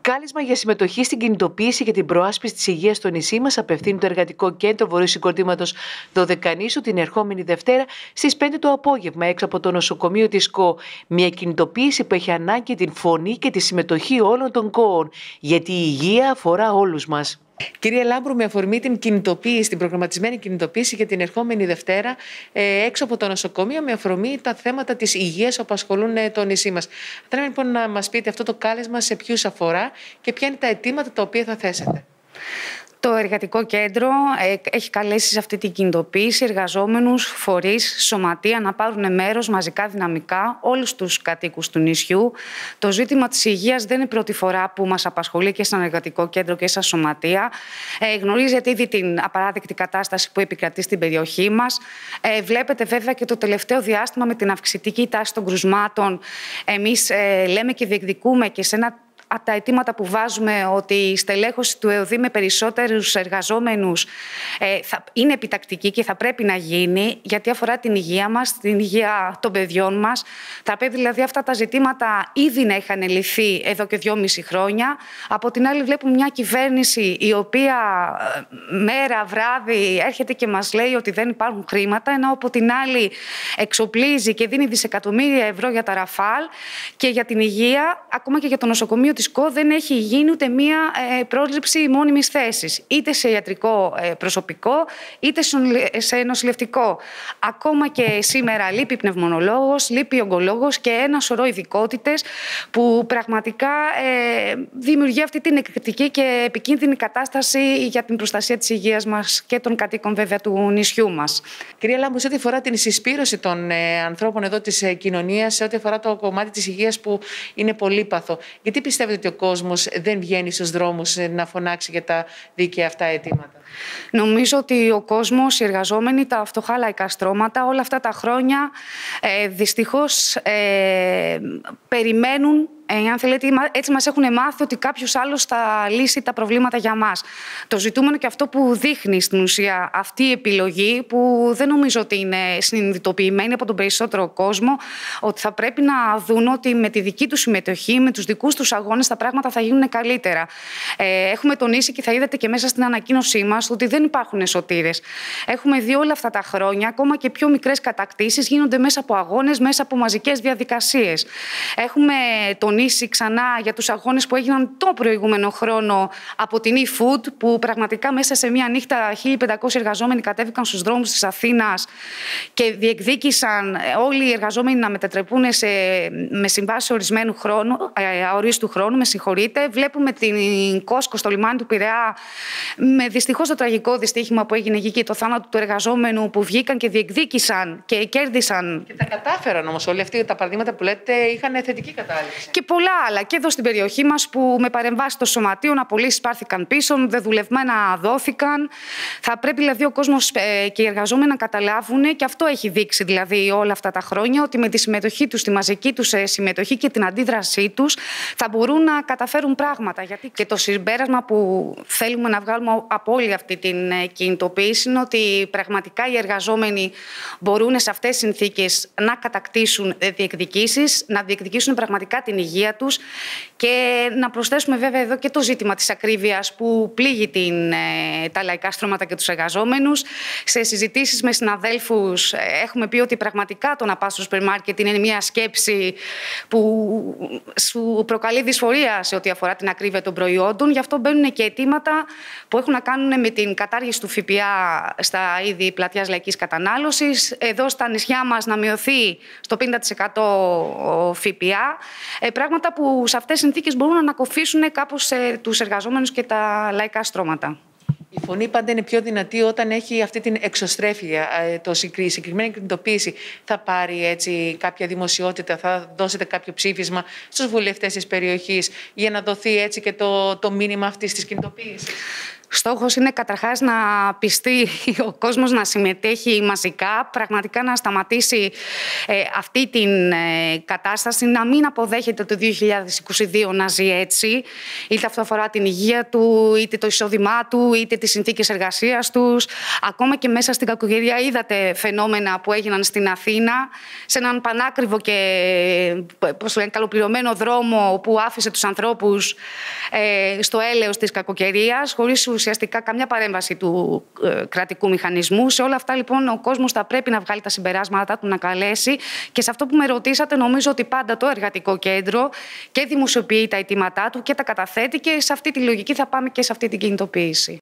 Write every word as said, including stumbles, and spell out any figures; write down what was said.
Κάλεσμα για συμμετοχή στην κινητοποίηση για την προάσπιση της υγείας στο νησί μας απευθύνει το Εργατικό Κέντρο Βορείου Συγκροτήματος Δωδεκανήσου την ερχόμενη Δευτέρα στις πέντε το απόγευμα έξω από το νοσοκομείο της ΚΟ. Μια κινητοποίηση που έχει ανάγκη την φωνή και τη συμμετοχή όλων των ΚΟΟΝ, γιατί η υγεία αφορά όλους μας. Κυρία Λάμπρου, με αφορμή την κινητοποίηση, την προγραμματισμένη κινητοποίηση για την ερχόμενη Δευτέρα ε, έξω από το νοσοκομείο, με αφορμή τα θέματα της υγείας που απασχολούν ε, το νησί μας. Θέλω λοιπόν να μας πείτε αυτό το κάλεσμα σε ποιους αφορά και ποια είναι τα αιτήματα τα οποία θα θέσετε. Το Εργατικό Κέντρο έχει καλέσει σε αυτή την κινητοποίηση εργαζόμενους, φορείς, σωματεία να πάρουν μέρος μαζικά δυναμικά, όλους τους κατοίκους του νησιού. Το ζήτημα της υγείας δεν είναι πρώτη φορά που μας απασχολεί και στον Εργατικό Κέντρο και στα σωματεία. Ε, γνωρίζετε ήδη την απαράδεκτη κατάσταση που επικρατεί στην περιοχή μας. Ε, βλέπετε βέβαια και το τελευταίο διάστημα με την αυξητική τάση των κρουσμάτων. Εμείς ε, λέμε και διεκδικούμε και σε ένα από τα αιτήματα που βάζουμε ότι η στελέχωση του ΕΟΔΗ με περισσότερους εργαζόμενους ε, θα είναι επιτακτική και θα πρέπει να γίνει, γιατί αφορά την υγεία μας, την υγεία των παιδιών μας. Θα πρέπει δηλαδή αυτά τα ζητήματα ήδη να είχαν λυθεί εδώ και δυόμιση χρόνια. Από την άλλη βλέπουμε μια κυβέρνηση η οποία μέρα, βράδυ έρχεται και μας λέει ότι δεν υπάρχουν χρήματα, ενώ από την άλλη εξοπλίζει και δίνει δισεκατομμύρια ευρώ για τα Ραφάλ και για την υγεία, ακόμα και για το νοσοκομείο της ΚΟ δεν έχει γίνει ούτε μία ε, πρόληψη μόνιμης θέσης, είτε σε ιατρικό ε, προσωπικό, είτε σε νοσηλευτικό. Ακόμα και σήμερα λείπει πνευμονολόγος, λείπει ογκολόγος και ένα σωρό ειδικότητες που πραγματικά ε, δημιουργεί αυτή την εκρηκτική και επικίνδυνη κατάσταση για την προστασία της υγείας μας και των κατοίκων βέβαια του νησιού μας. Κυρία Λάμπρου, σε ό,τι αφορά την συσπήρωση των ε, ανθρώπων εδώ της ε, κοινωνίας, σε ό,τι αφορά το κομμάτι της υγείας που είναι πολύπαθο, γιατί πιστεύετε ότι ο κόσμος δεν βγαίνει στους δρόμους να φωνάξει για τα δίκαια αυτά αιτήματα? Νομίζω ότι ο κόσμος, οι εργαζόμενοι, τα φτωχά λαϊκά στρώματα, όλα αυτά τα χρόνια ε, δυστυχώς ε, περιμένουν. Ε, αν θέλετε, έτσι μας έχουν μάθει ότι κάποιος άλλος θα λύσει τα προβλήματα για μας. Το ζητούμενο και αυτό που δείχνει στην ουσία αυτή η επιλογή, που δεν νομίζω ότι είναι συνειδητοποιημένη από τον περισσότερο κόσμο, ότι θα πρέπει να δουν ότι με τη δική τους συμμετοχή, με τους δικούς τους αγώνες, τα πράγματα θα γίνουν καλύτερα. Ε, έχουμε τονίσει και θα είδατε και μέσα στην ανακοίνωσή μας ότι δεν υπάρχουν σωτήρες. Έχουμε δει όλα αυτά τα χρόνια, ακόμα και πιο μικρές κατακτήσεις γίνονται μέσα από αγώνες, μέσα από μαζικές διαδικασίες. Έχουμε τονίσει ξανά για τους αγώνες που έγιναν το προηγούμενο χρόνο από την e-food, που πραγματικά μέσα σε μία νύχτα χίλιοι πεντακόσιοι εργαζόμενοι κατέβηκαν στους δρόμους της Αθήνας και διεκδίκησαν όλοι οι εργαζόμενοι να μετατρεπούν σε, με συμβάσεις ορισμένου χρόνου, ε, αορίστου χρόνου, με συγχωρείτε. Βλέπουμε την Κόσκο στο λιμάνι του Πειραιά με δυστυχώς το τραγικό δυστύχημα που έγινε εκεί και το θάνατο του εργαζόμενου, που βγήκαν και διεκδίκησαν και κέρδισαν. Και τα κατάφεραν όμως όλοι αυτοί τα παραδείγματα που λέτε, είχαν θετική κατάληξη. Και πολλά άλλα και εδώ στην περιοχή μας που με παρεμβάσεις των σωματείων απολύσεις πάρθηκαν πίσω, δεδουλευμένα δόθηκαν. Θα πρέπει δηλαδή ο κόσμος ε, και οι εργαζόμενοι να καταλάβουν, και αυτό έχει δείξει δηλαδή όλα αυτά τα χρόνια, ότι με τη συμμετοχή τους, τη μαζική τους ε, συμμετοχή και την αντίδρασή τους θα μπορούν να καταφέρουν πράγματα. Γιατί και το συμπέρασμα που θέλουμε να βγάλουμε από όλη αυτή την ε, κινητοποίηση είναι ότι πραγματικά οι εργαζόμενοι μπορούν σε αυτές τις συνθήκες να κατακτήσουν διεκδικήσεις, να διεκδικήσουν πραγματικά την υγεία τους, και να προσθέσουμε βέβαια εδώ και το ζήτημα της ακρίβειας που πλήγει την, ε, τα λαϊκά στρώματα και τους εργαζόμενους. Σε συζητήσεις με συναδέλφους ε, έχουμε πει ότι πραγματικά το να πας στο σούπερ μάρκετ είναι μια σκέψη που σου προκαλεί δυσφορία σε ό,τι αφορά την ακρίβεια των προϊόντων. Γι' αυτό μπαίνουν και αιτήματα που έχουν να κάνουν με την κατάργηση του ΦΠΑ στα είδη πλατιάς λαϊκής κατανάλωσης. Εδώ στα νησιά μας να μειωθεί στο πενήντα τοις εκατό ο ΦΠΑ. Ε, πράγματα που σε αυτές τις συνθήκες μπορούν να ανακοφίσουν κάπως ε, τους εργαζόμενους και τα λαϊκά στρώματα. Η φωνή πάντα είναι πιο δυνατή όταν έχει αυτή την εξωστρέφεια, το η συγκεκριμένη κινητοποίηση. Θα πάρει έτσι κάποια δημοσιότητα, θα δώσετε κάποιο ψήφισμα στους βουλευτές της περιοχής για να δοθεί έτσι και το, το μήνυμα αυτής της κινητοποίησης? Στόχος είναι καταρχάς να πιστεί ο κόσμος να συμμετέχει μαζικά, πραγματικά να σταματήσει ε, αυτή την ε, κατάσταση, να μην αποδέχεται το δύο χιλιάδες είκοσι δύο να ζει έτσι, είτε αυτό αφορά την υγεία του, είτε το εισόδημά του, είτε τις συνθήκες εργασίας τους. Ακόμα και μέσα στην κακοκαιρία είδατε φαινόμενα που έγιναν στην Αθήνα, σε έναν πανάκριβο και πώς λένε, καλοπληρωμένο δρόμο που άφησε τους ανθρώπους ε, στο έλεος της κακοκαιρίας, χωρίς ουσιαστικά καμιά παρέμβαση του ε, κρατικού μηχανισμού. Σε όλα αυτά λοιπόν ο κόσμος θα πρέπει να βγάλει τα συμπεράσματα του, να καλέσει, και σε αυτό που με ρωτήσατε νομίζω ότι πάντα το Εργατικό Κέντρο και δημοσιοποιεί τα αιτήματά του και τα καταθέτει, και σε αυτή τη λογική θα πάμε και σε αυτή την κινητοποίηση.